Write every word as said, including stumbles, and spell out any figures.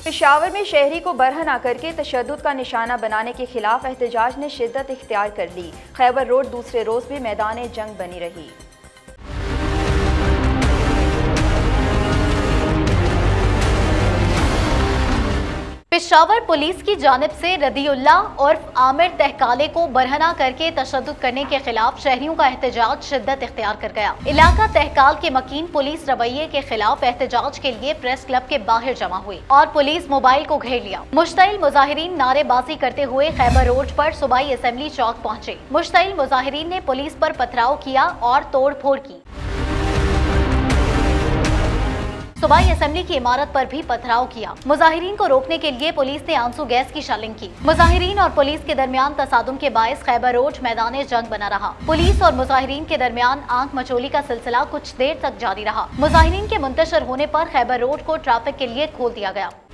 पेशावर में शहरी को बरहना करके तशद्दुद का निशाना बनाने के खिलाफ एहतजाज ने शिद्दत इख्तियार कर ली। खैबर रोड दूसरे रोज भी मैदान जंग बनी रही। पेशावर पुलिस की जानिब से रदीउल्लाह उर्फ आमिर तहकाले को बरहना करके तशद्दुद करने के खिलाफ शहरियों का एहतजाज शिद्दत इख्तियार कर गया। इलाका तहकाल के मकीन पुलिस रवैये के खिलाफ एहतजाज के लिए प्रेस क्लब के बाहर जमा हुई और पुलिस मोबाइल को घेर लिया। मुश्तइल मुजाहिरीन नारेबाजी करते हुए खैबर रोड पर सूबाई असेंबली चौक पहुंचे। मुश्तइल मुजाहिरीन ने पुलिस पर पथराव किया और तोड़ फोड़ की। सूबाई असेंबली की इमारत पर भी पथराव किया। मुजाहिरीन को रोकने के लिए पुलिस ने आंसू गैस की शेलिंग की। मुजाहिरीन और पुलिस के दरमियान तसादुम के बायस खैबर रोड मैदान जंग बना रहा। पुलिस और मुजाहिरीन के दरमियान आंख मचोली का सिलसिला कुछ देर तक जारी रहा। मुजाहिरीन के मुंतशर होने पर खैबर रोड को ट्रैफिक के लिए खोल दिया गया।